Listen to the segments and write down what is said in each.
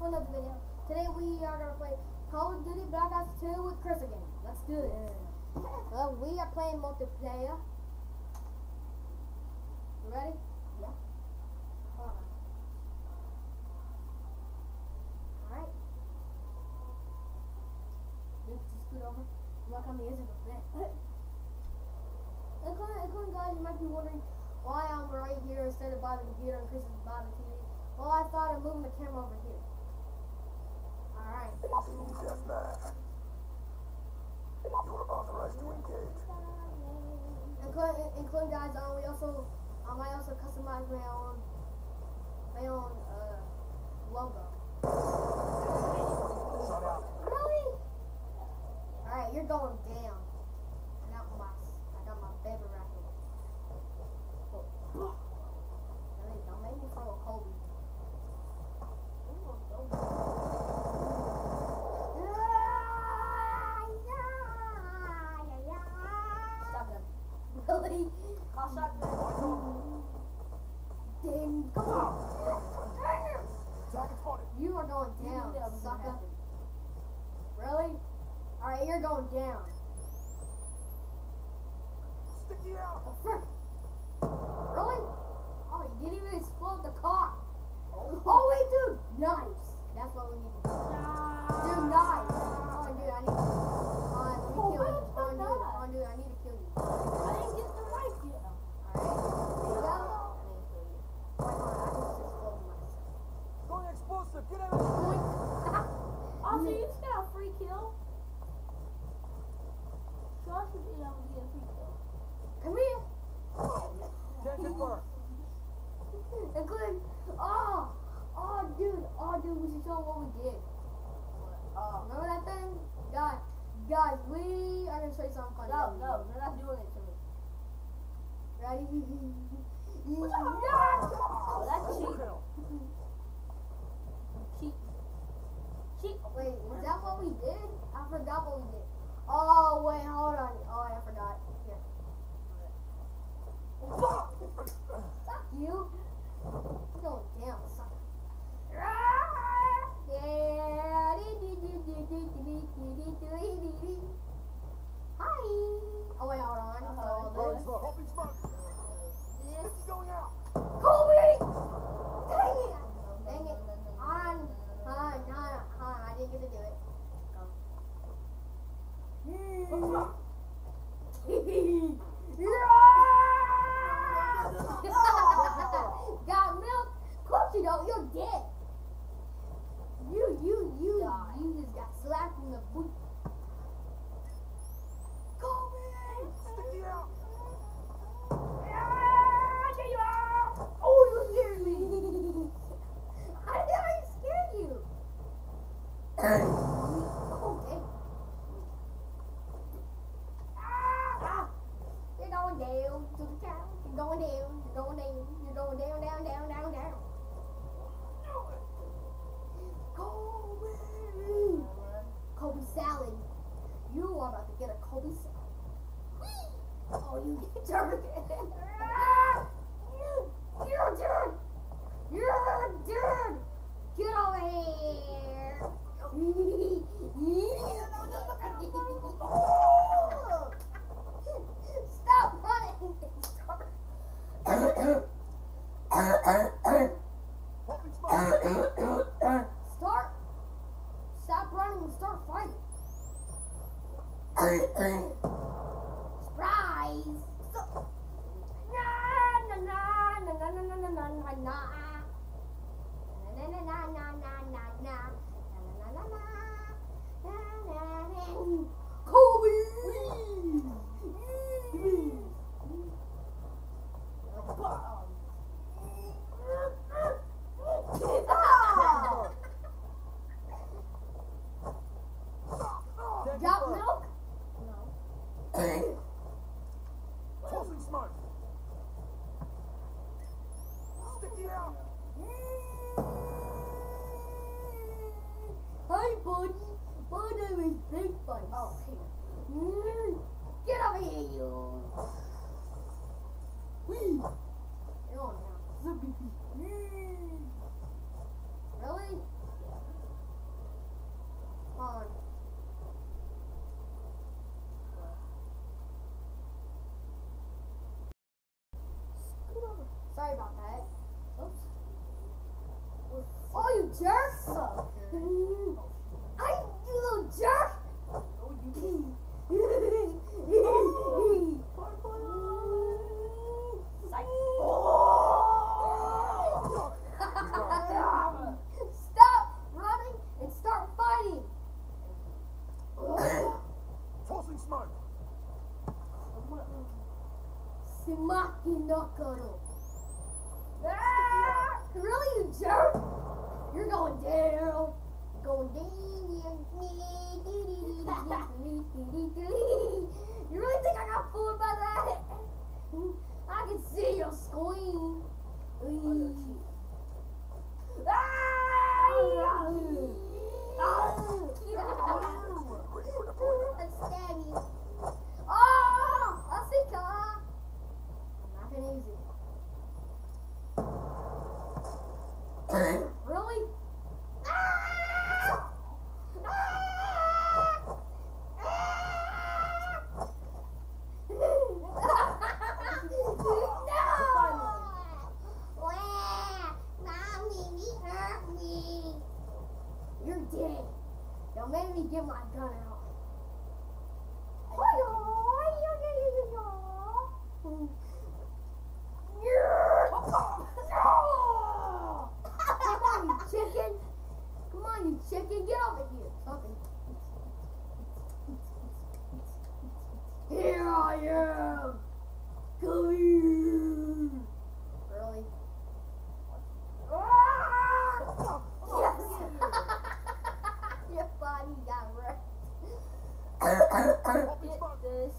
to another video. Today we are gonna play Call of Duty Black Ops 2 with Chris again. Let's do this. Well, we are playing multiplayer. You ready? Yeah. Alright. Just scoot over. Look on the edge of the bed. And guys, you might be wondering why I'm right here instead of by the computer and Chris is by the TV. Well, I thought of moving the camera over here. Alright. Deathmatch. You are authorized to engage. Including guys, I also customize my own logo. Shut up. Really? Alright, you're going down. I got my baby right here. Really, don't make me throw a Kobe. Really? I'll shot them. Then come on. Attack is funny. You are going down, sucker. Really? Alright, you're going down. Sticky out. Oh, frick. Really? Oh, you didn't even explode the car. Oh, wait, dude. Nice. That's what we need to do. Dude, nice. Oh, dude, I need to kill you. Oh, dude, I need to kill you. I didn't get the right yet. Alright, there you go. I need to kill you. Wait, hold on, I can just explode myself. Going explosive. Get out of here. Also, you just got a free kill. Josh should be able to get a free kill. Come here. Can't confirm. Including, dude, we should show what we did. Remember that thing? Guys, we are gonna show you something funny. No, they're not doing it to me. Ready? Oh, that's cheap. Cheap. Wait, was that what we did? I forgot what we did. Oh, wait, hold on. Oh, I forgot. Here. Fuck you. I'm going down, sucker. Yeah. Hi. Oh, wait, hold on. Going slow. Hoping smoke. It's going out. Kobe! Dang it! On. I didn't get to do it. Got milk? Of course you don't. You're dead. You just got slapped in the boot. Kobe! Sticky out. There you are! Oh, you scared me! How did I scare you? Okay. You're going down to the town. You're going down. You're going down. You're going down, down, down, down, down. Kobe! Kobe salad. You are about to get a Kobe salad. Oh, you turned. You're dead. You're dead. Get over here. Stop running. Hoping smoke. Stop running and start fighting. Surprise. Kobe! Got milk? No. Tossing smoke. Sticky out. Hi, buddy. My name is Big Bunny. Oh. sorry about that. Oops. Oh, you jerk! So I, you little jerk! Stop running and start fighting! Tossing smoke. Smaki Nokoro. Really, you jerk? You're going down. Going down. You really think I got fooled by that? I can see your scream. That's stabby. Oh, I see car. Not gonna use it. Really? You're dead. Don't make me get my gun out. Come on, you chicken. Come on, you chicken. Get over here. Something. Here I am. Come here. Really? Yes. Your body got wrecked. Popping get smoke. this.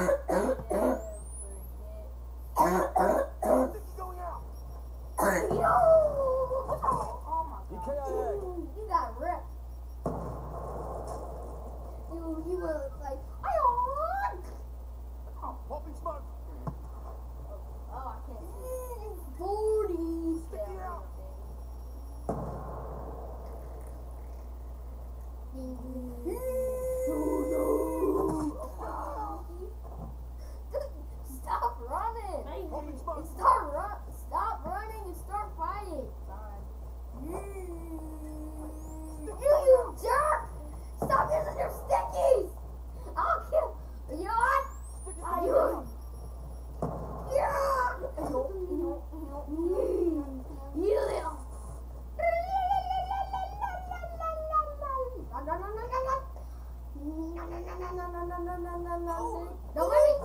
Sticky going out. Yo! Oh my god. EKIA. You got ripped. You were like, Popping smoke. Oh, I can't see. 40. Sticky out. Stop running. Popping smoke. Stop running and start fighting. Fine. You jerk! Stop using your stickies! I'll kill. You know what? Sticky I going do. out. Yeah! You little. Don't let me.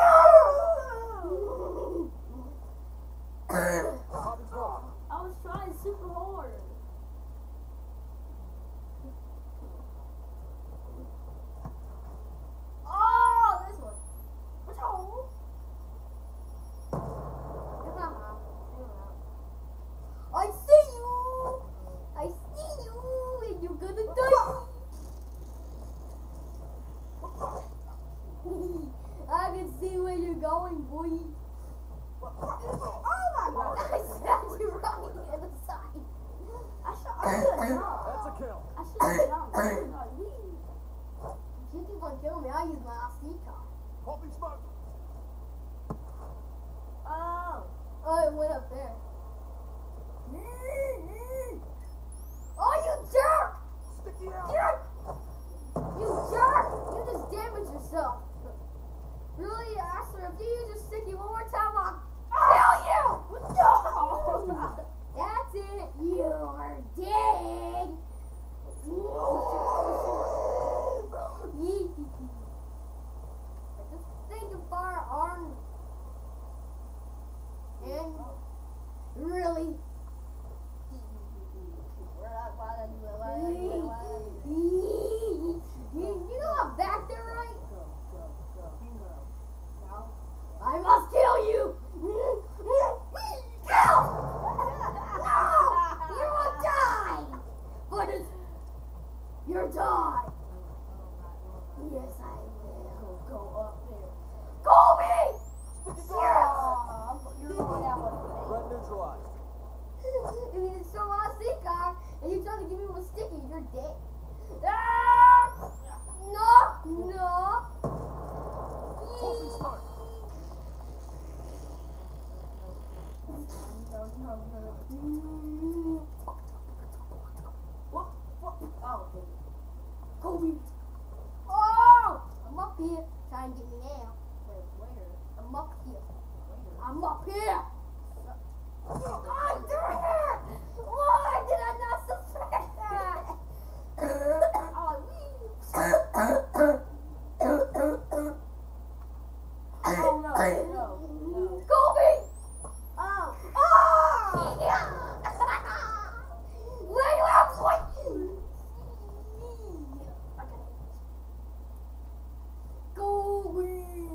Popping smoke. I was trying super hard. Oh, this one. I see you. I see you, and you're gonna die. I can see where you're going, boy. Oh my god! I snapped you right in the side. I should have jumped. That's a kill. I should have jumped. You keep on killing me. I'll use my SD card. Popping smoke. Oh. Oh, it went up there. Oh, you jerk! Sticky out. Jerk! You jerk! You just damaged yourself. Really, Asher, if you use your sticky one more time, I'll kill you! No! That's it. You're dead. Just think of our arm. And really. You know I'm back there, right? I must kill you! Kill! No! You will die! But it's... You'll die! Yes, I will. Go up there. Colby! Sticky Yes! going out. You're going out with Threat neutralized. If you just show my stick car and you try to give me one sticky, you're dead. Ah! No! No! Tossing smoke. No. What? Oh, okay. Kobe. Oh! I'm up here. Trying to get me now. Wait, where? I'm up here. Where? I'm up here. God damn it! Why did I not suspect that? Oh, Oh, no. Kobe! Oh. Oh! Where you at, boy? Kobe!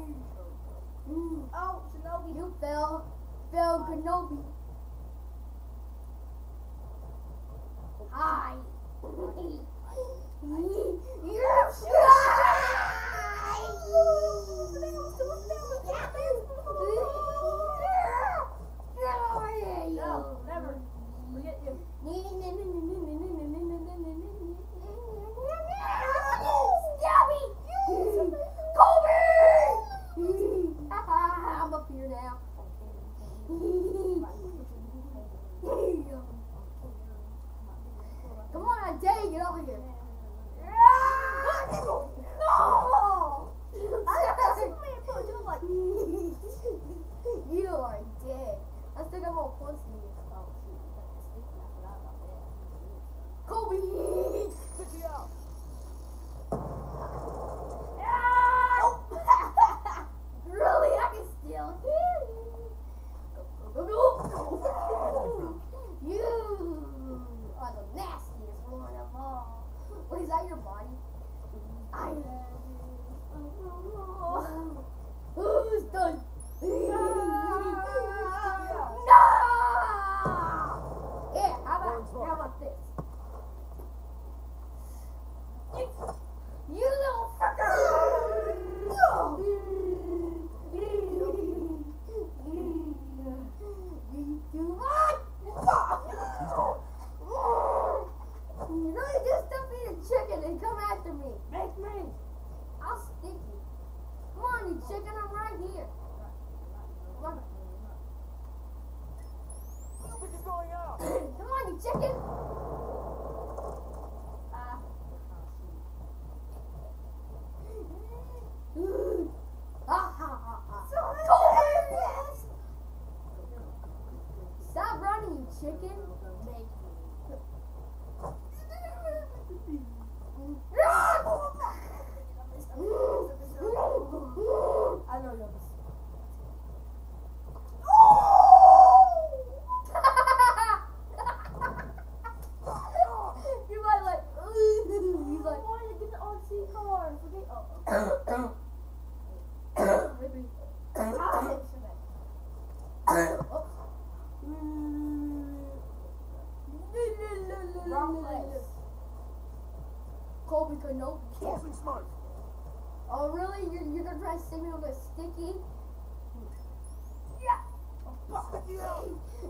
Oh, Shinobi. You fell Kenobi. Hi. You No, never. Forget you. Stabby! Kobe! I'm up here now. Come on, I dare you, get over here. No! You are dead. I still got more points than you. Kobe! Sticky out. Really? I can still hear you. You are the nastiest one of all. What is that, your body? I Who's done? No! Yeah, how about this? You little fucker! You really just stop being a chicken and come after me. Make me. I'll stick you. Come on, you chicken, I'm right here. Come on, Stick is going out. come on, you chicken. Stop running, you chicken. I know you're You might like, he's like, I wanted to get the RC car. Forget. Wrong place. Kobe Kenobi. Tossing smoke. Oh really? You're gonna try to stick me with a sticky? Yeah. Sticky out.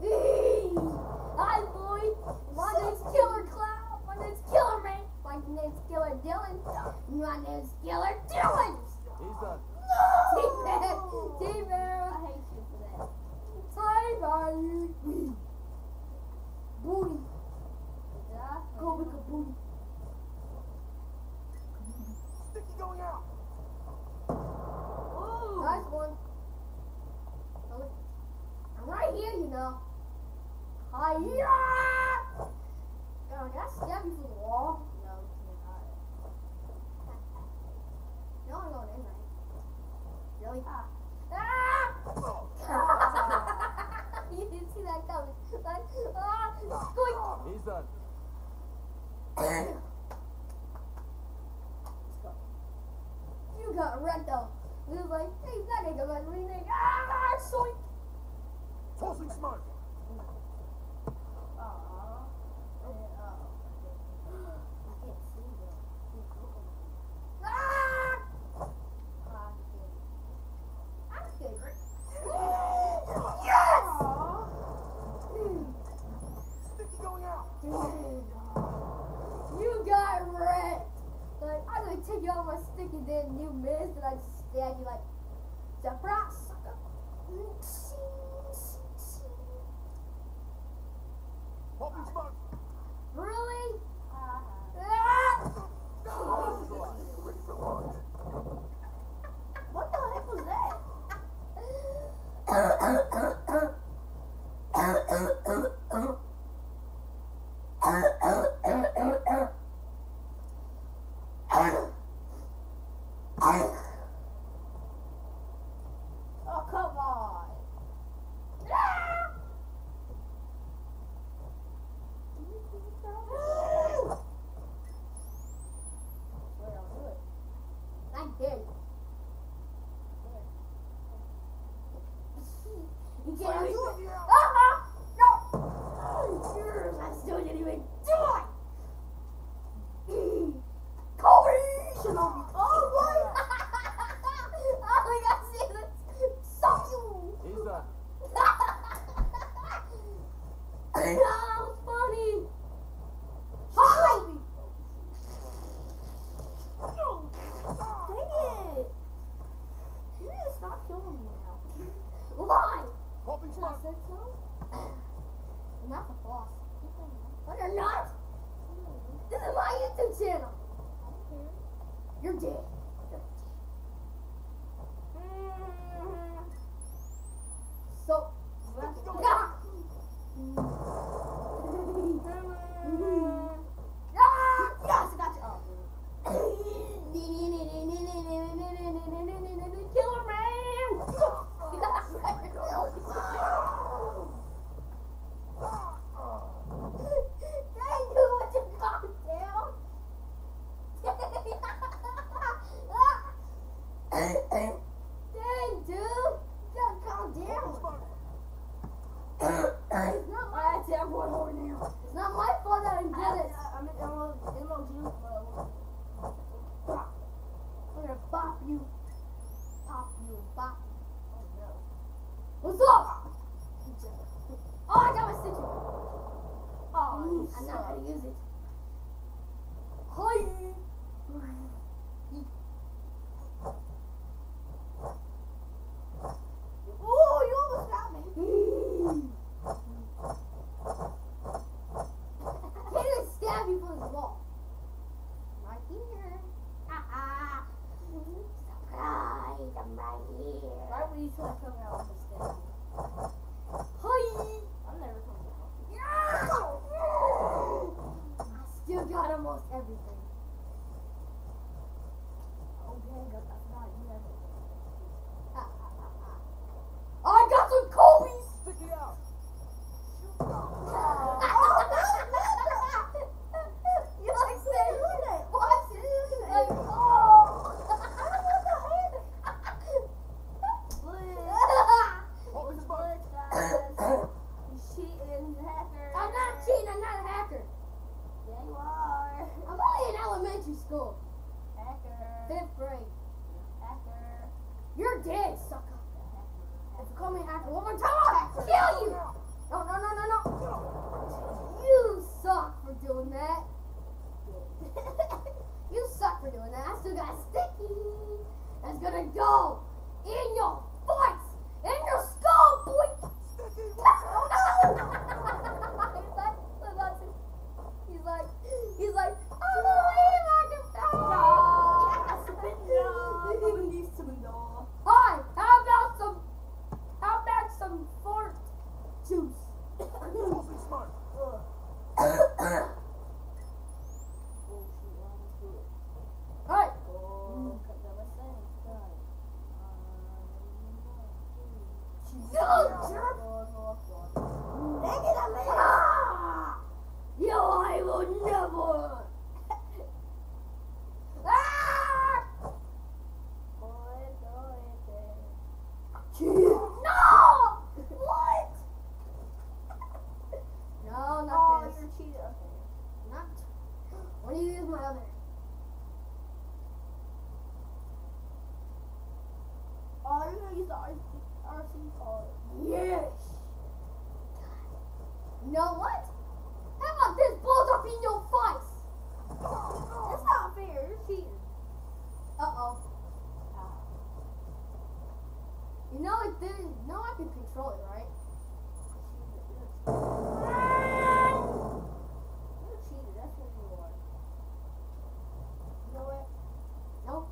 Hi boy. My name's Killer Cloud. My name's Killer Man. My name's Killer Dylan. My name's Killer Dylan. He's done. T-Man. T-Man. I hate you for that. Bye-bye. Booty. Kobe Kabooty. Sticky going out. Ooh. Nice one. I'm right here, you know. Hi-ya! Oh, can I stab you through the wall? No, you're not. No, I'm going in, right? Really? Ah. Ah! You didn't see that coming. Like, squeak! He's done. You got wrecked though. He was like, hey, he's not gonna go back to me. Ah, soink! Tossing smoke. Aw. I can't see that. Ah! I'm scared. Yes! Sticky going out. You got wrecked. Like, I'm gonna take you off my stick and then you missed and I just stab you like, surprise, sucker. I'm not the boss. No, you're not. This is my YouTube channel. You're dead. You're dead. So. Let's go. Ah! Ah! Yes, I got you. Killer man! Dang, dude, would you calm down? Dang, dude, you gotta calm down. It's not my It's not my fault that I'm good at. I'm gonna bop you. Pop you. Bop you. Oh no. What's up? Oh, I got my stitcher. Oh, I know how to use it. Hi. Oh, you almost got me. Can't even stab you from the wall. Right here. Surprise, I'm right here. Right when you try to come out with this thing. Hi. I'm never coming out. I still got almost everything. Oh, dang, I forgot you have it. I got some Kobe's. Stick it out. You like saying it? Watch it. Like, oh. Holy smoke. He's cheating, he's a hacker. I'm not cheating. I'm not a hacker. Yeah, you are. I'm only in elementary school, Hacker. 5th grade. Hacker. You're dead, sucker. If you call me a hacker one more time, I'll kill you. No, no, no, no, no. You suck for doing that. You suck for doing that. I still got sticky. That's gonna go in your voice, in your skull, boy. He's like, I believe I can fly. Hi, how about some fart juice? Holy smoke. Hey, you jerk! Ah! You, I will never. Ah! No! What? No, not this. You're cheating. Okay. Not. What do you use my other? Oh, you're gonna use the RC card. Yes. You know what? How about this blows up in your face? That's not fair. You're cheating. Uh-oh. You know it didn't. You know I can control it, right? You're cheating. That's what you are. You know what? Nope.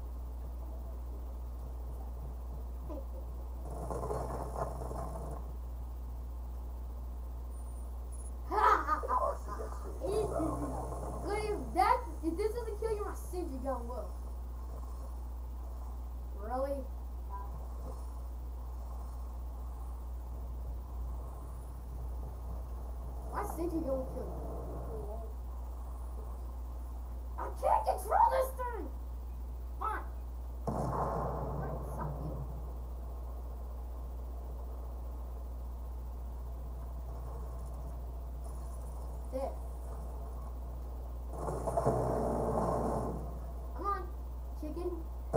If this doesn't kill you, my safety gun will. Really? My safety gun will kill you. I can't control this thing! Fine. Fine, suck you. There. Come on, chicken.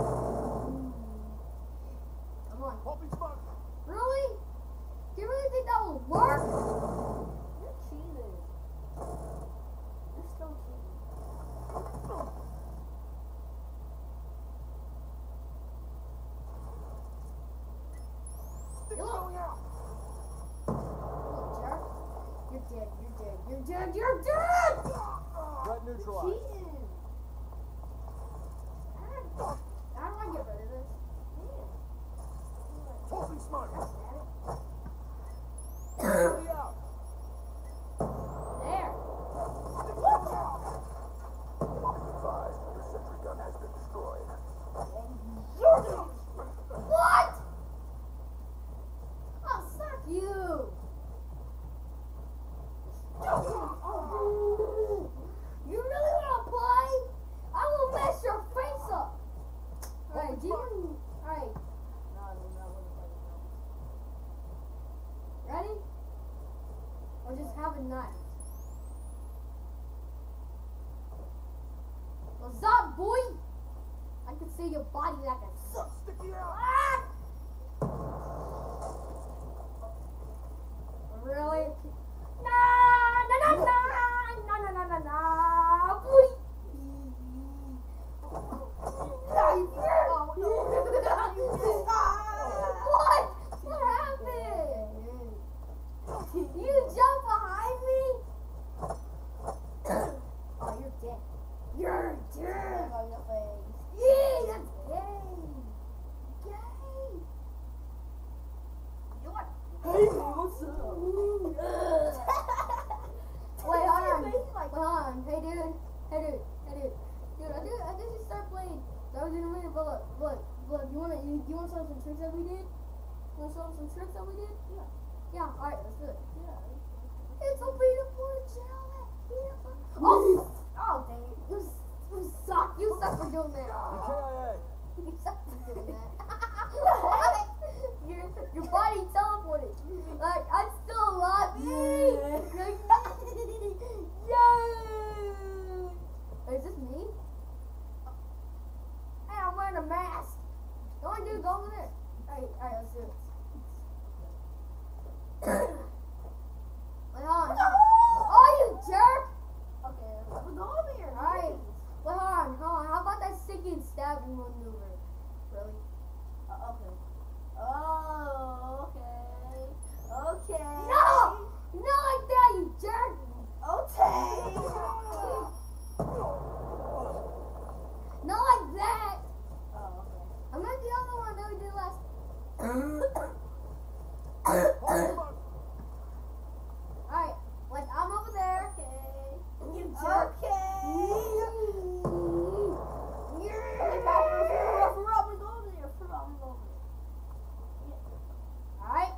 Come on. Holy smoke. Really? Do you really think that will work? You're cheating. You're still cheating. Stick it going out. Little jerk. You're dead. You're dead. Threat neutralized. Cheating. How do I get rid of this? Tossing smoke. Damn Enemy out. it. There. Advised, your sentry gun has been destroyed. What? Oh, suck you. You really want to play? I will mess your face up. Alright, do you... Alright, ready? Or just have a knife? What's up, boy? I can see your body like a... Sticky out. Ah! Really? No, no, no, no, no, no, no, no, no. Boy. What? What happened? You jumped behind me? Oh, you're dead. You're dead. Yeah, that's gay. Gay. You what? Hey, what's up? Wait, hold on. Wait, hold on. Hey, dude. Hey, dude. Hey, dude. Dude, I did just start playing. That was in a minute, but look. You wanna show some tricks that we did? You wanna show some tricks that we did? Yeah. Yeah. All right, let's do it. Yeah. It's a beautiful jelly. Beautiful. Oh, dang it. You suck. You suck for doing that. KIA. You suck for doing that. Your body teleported. Like, I'm still alive. Yay! Is this me? Hey, I'm wearing a mask. No, dude, go over there. Alright, let's do it. Wait, hold on. Oh, you jerk! Okay, we're going here. Alright. Wait, hold on. How about that sticky and stabbing maneuver? Really? Okay. Oh, okay. No! Not like that, you jerk! Okay. Not like that! Oh, okay. I'm not the other one that we did last. Tossing smoke. Alright, like I'm over there. Okay. And you jerk. Okay. Alright.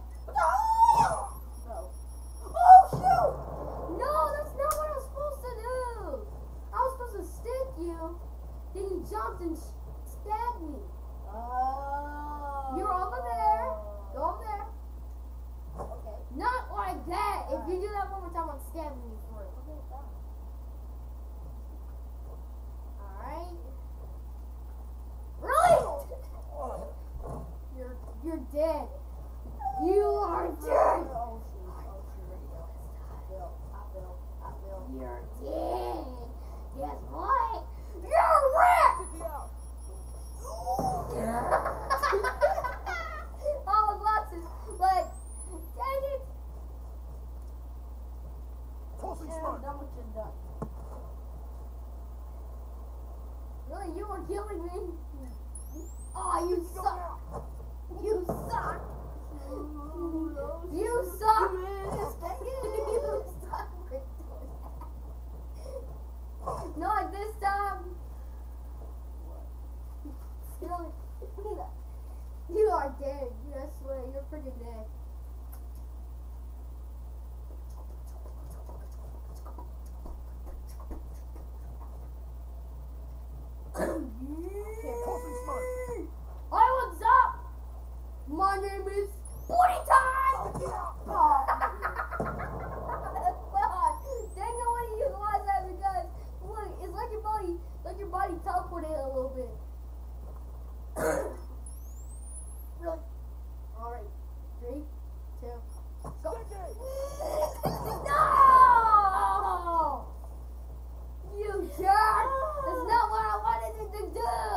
No, that's not what I was supposed to do. I was supposed to stick you. Then you jumped and stabbed me. You're over there. Go over there. Okay. Not like that. If you do that one more time, I'm stabbing you for it. Alright. Really? You're dead. You are dead. Oh, shoot. I feel. You're dead. Guess what? You're wrecked. Sticky out. Oh, my glasses. Like, dang it. Tossing Yeah, I'm smoke. done with your duck. Really, you were killing me. Oh, you suck. You suck. You suck. You suck. Not this time. You are dead. I swear, you're freaking dead. Tossing smoke. Hi, what's up? My name is Booty Time! Oh. Dang, no one you realize that because look, it's like your body teleported a little bit. Really? Alright. 3, 2, go. No! You jerk! That's not what I wanted it to do!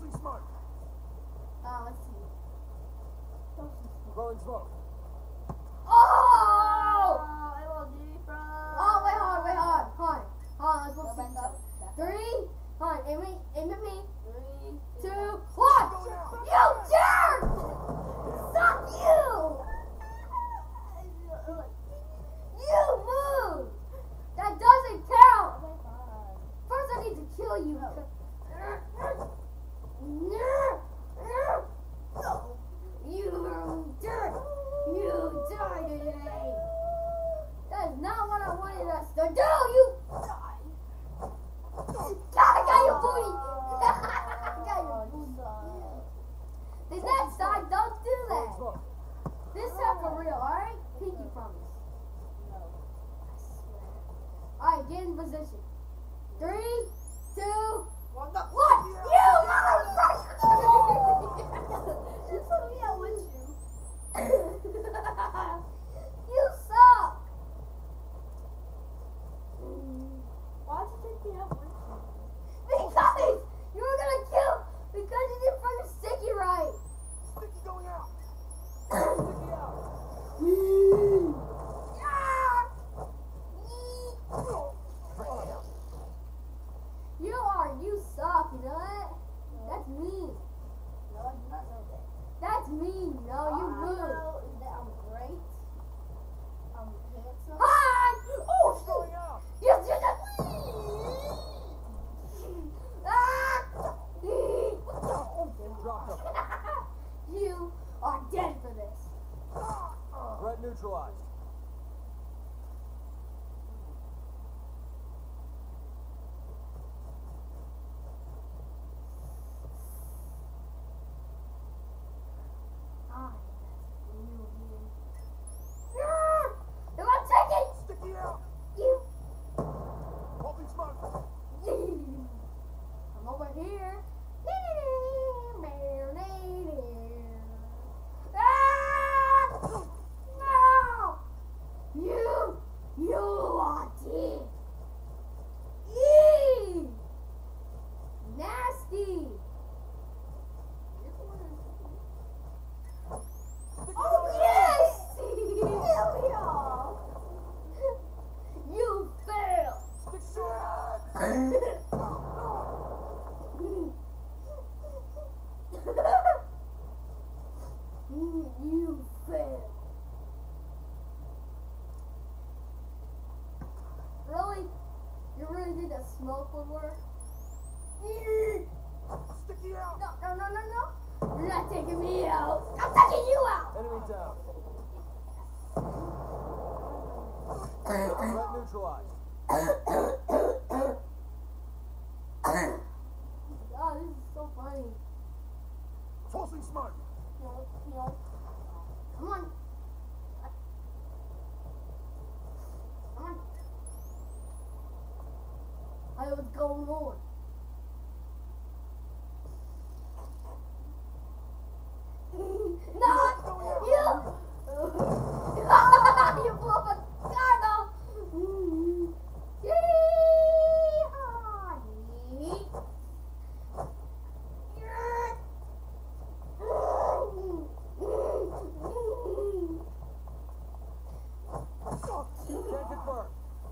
Tossing smoke. Let's see. Throwing smoke. Oh! MLG from. Oh, wait, hold on. Let's go back up. 3, hold on, aim at me. 3, 2, 1. You jerk! Suck you! You move! That doesn't count! First I need to kill you. You jerk! You die today! That is not what I wanted us to do, you! God, I got your booty! I got your booty. The next time, don't do Throwing that. smoke. This time for real, alright? Pinky promise. Alright, get in position. 3, 2, 1. You motherfucker! You told me I win you. You suck! Why'd you take me out with you? Because you were gonna kill because you didn't fucking sticky right. Sticky going out. Sticky out. You suck, you know that? That's mean. No, I do not know that. That's mean, you know? You All I move. know is that I'm great. I'm handsome. Hi! Oh, Going shit! out. Yes, yes, yes! Dropped him. You are dead for this. Threat neutralized. Am I taking Sticky out. you? Popping smoke. I'm over here. Ah! No! You are dead. Yee! Nasty. Oh yes! Hell yeah! You failed. Stick shot. You failed. Really? You really think that smoke would work? Sticky out. No. You're not taking me out. I'm taking you out. Enemy down. Threat neutralized. God, this is so funny. Tossing smoke. No. Come on. Come on. Hey, what's going on? No! You! You blew up a car though! Yeehaw! Yeet. Can't confirm.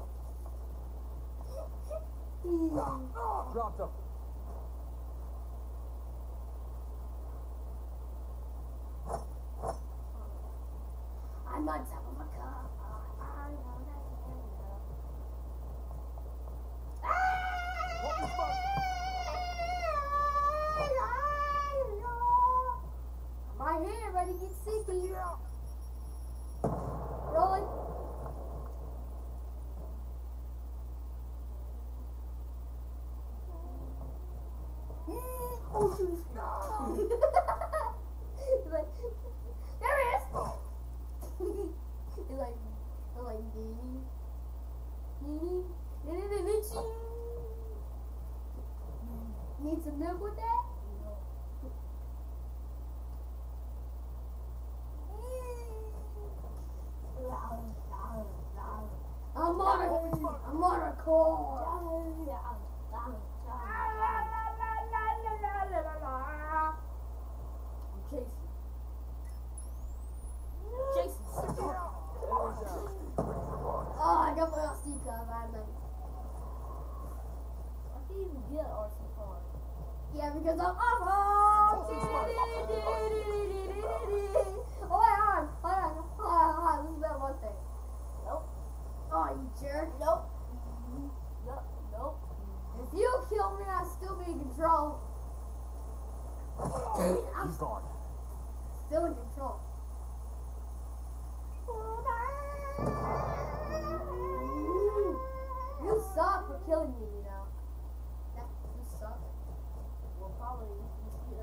Dropped him. I'm on top of a car. Popping smoke. I'm right here, ready to get sticky. Sticky out. Rolling. Oh, shoot. He's like, there he is. He's like, need some milk with that? I'm on a call. Yeah, because I'm awesome. Oh wait, hold on. This is that one thing. Nope. Oh, you jerk. Nope. Nope. Nope. If you kill me, I'll still be in control. I'm He's gone. still in control. You suck for killing me, you know. That, you suck. Well, probably you see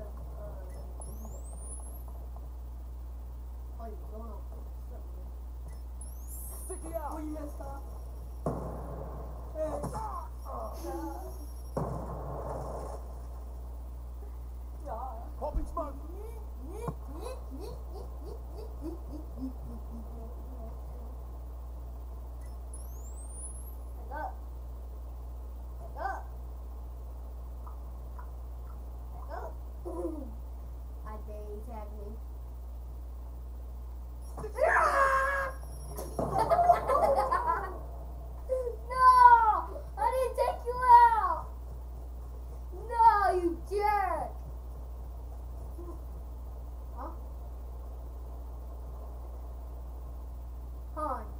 Oh, you're going on. Sticky out. you messed up. Popping smoke. I dare you tag me. No! I didn't take you out! No, you jerk! Huh? Han.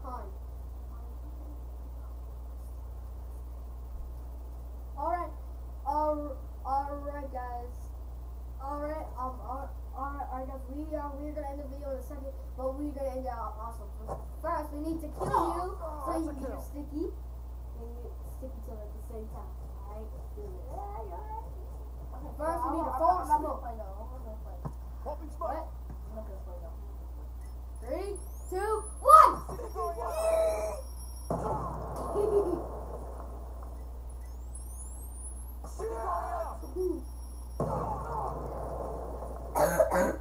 Alright, guys. Alright, guys. We're gonna end the video in a second, but we're gonna end it out awesome. First, we need to kill you, so you can get sticky, and you stick each other at the same time. Alright, let's do this. First, we need to fall I'm not smoke. gonna play no. I'm not gonna play. Popping What? smoke. I'm not gonna play no. 3, 2, 1! Sticky going out.